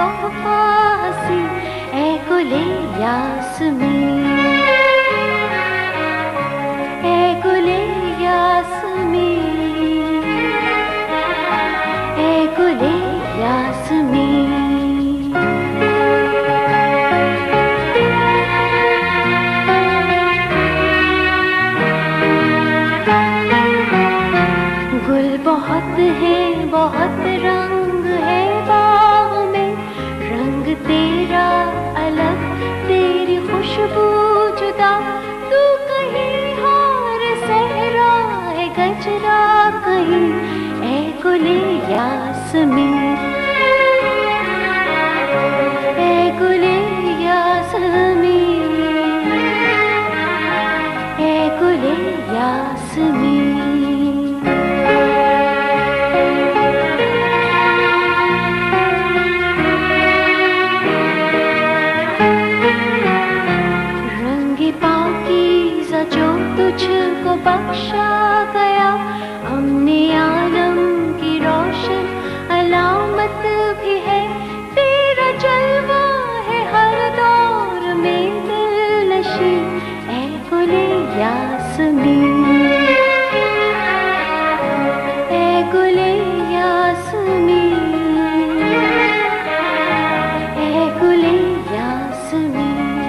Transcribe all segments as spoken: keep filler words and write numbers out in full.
तोहफा हसी ए गुले यास्मीन, ए गुले यास्मीन, ए गुले यास्मीन। गुल बहुत है, बहुत रंग है बाग में, रंग तेरा अलग, तेरी खुशबू जुदा। तू कहीं हार सहरा है गजरा कहीं, ए गुले यास्मीन, ए गुले यास्मीन, ए गुले यास्मीन। पाकीज़ा जो तुझको बख्शा गया, हमने आलम की रोशन अलामत भी है। तेरा जलवा है हर दौर में दिलनशी, ए गुले यास्मीन, ए गुले यास्मीन, ए गुले यास्मीन।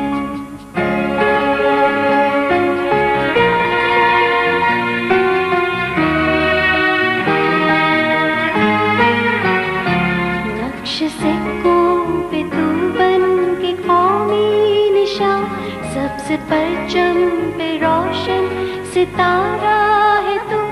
सिक्कों पे तू बन के कौमी निशान, सबसे परचम पे रोशन सितारा है तू।